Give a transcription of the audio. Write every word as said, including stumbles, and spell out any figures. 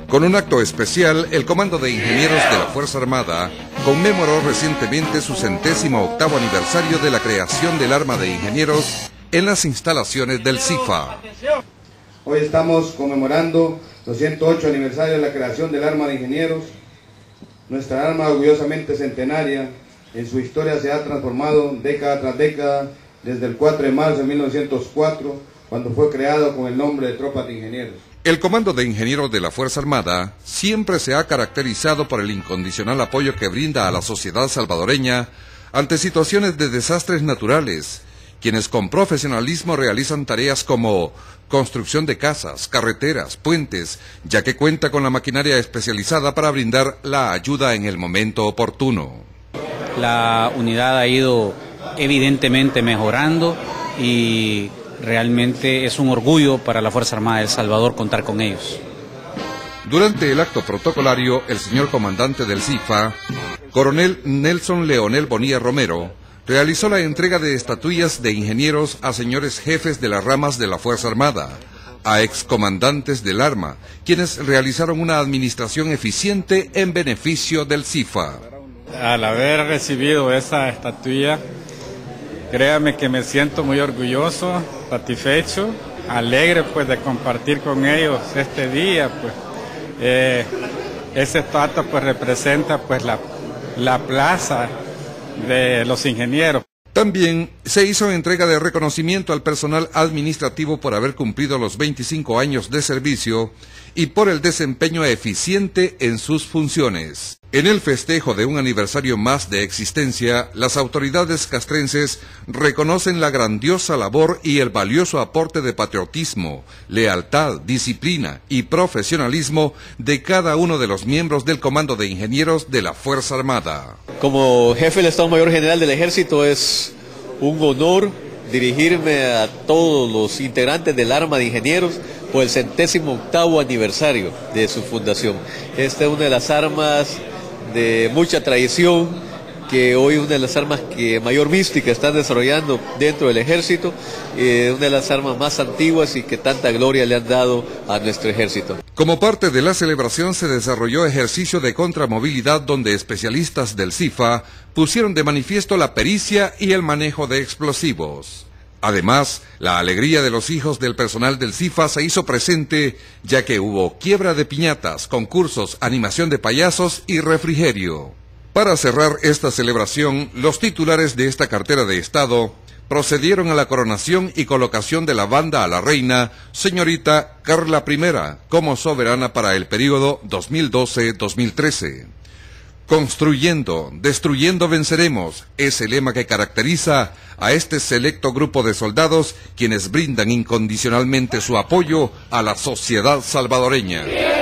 Con un acto especial, el Comando de Ingenieros de la Fuerza Armada conmemoró recientemente su centésimo octavo aniversario de la creación del Arma de Ingenieros en las instalaciones del CIFA. Hoy estamos conmemorando los ciento ocho aniversario de la creación del Arma de Ingenieros. Nuestra arma orgullosamente centenaria, en su historia se ha transformado década tras década, desde el cuatro de marzo de mil novecientos cuatro, cuando fue creado con el nombre de Tropas de Ingenieros. El Comando de Ingenieros de la Fuerza Armada siempre se ha caracterizado por el incondicional apoyo que brinda a la sociedad salvadoreña ante situaciones de desastres naturales, quienes con profesionalismo realizan tareas como construcción de casas, carreteras, puentes, ya que cuenta con la maquinaria especializada para brindar la ayuda en el momento oportuno. La unidad ha ido evidentemente mejorando y realmente es un orgullo para la Fuerza Armada de El Salvador contar con ellos. Durante el acto protocolario, el señor comandante del CIFA, coronel Nelson Leonel Bonilla Romero, realizó la entrega de estatuillas de ingenieros a señores jefes de las ramas de la Fuerza Armada, a excomandantes del Arma, quienes realizaron una administración eficiente en beneficio del CIFA. Al haber recibido esa estatuilla, créame que me siento muy orgulloso, satisfecho, alegre pues de compartir con ellos este día. Pues eh, esa estatua pues representa pues la, la plaza de los ingenieros. También se hizo entrega de reconocimiento al personal administrativo por haber cumplido los veinticinco años de servicio y por el desempeño eficiente en sus funciones. En el festejo de un aniversario más de existencia, las autoridades castrenses reconocen la grandiosa labor y el valioso aporte de patriotismo, lealtad, disciplina y profesionalismo de cada uno de los miembros del Comando de Ingenieros de la Fuerza Armada. Como jefe del Estado Mayor General del Ejército es un honor dirigirme a todos los integrantes del Arma de Ingenieros por el centésimo octavo aniversario de su fundación. Esta es una de las armas de mucha tradición, que hoy es una de las armas que mayor mística están desarrollando dentro del ejército, eh, una de las armas más antiguas y que tanta gloria le han dado a nuestro ejército. Como parte de la celebración se desarrolló ejercicio de contramovilidad donde especialistas del CIFA pusieron de manifiesto la pericia y el manejo de explosivos. Además, la alegría de los hijos del personal del CIFA se hizo presente, ya que hubo quiebra de piñatas, concursos, animación de payasos y refrigerio. Para cerrar esta celebración, los titulares de esta cartera de Estado procedieron a la coronación y colocación de la banda a la reina, señorita Carla Primera, como soberana para el período dos mil doce a dos mil trece. Construyendo, destruyendo venceremos, es el lema que caracteriza a este selecto grupo de soldados quienes brindan incondicionalmente su apoyo a la sociedad salvadoreña.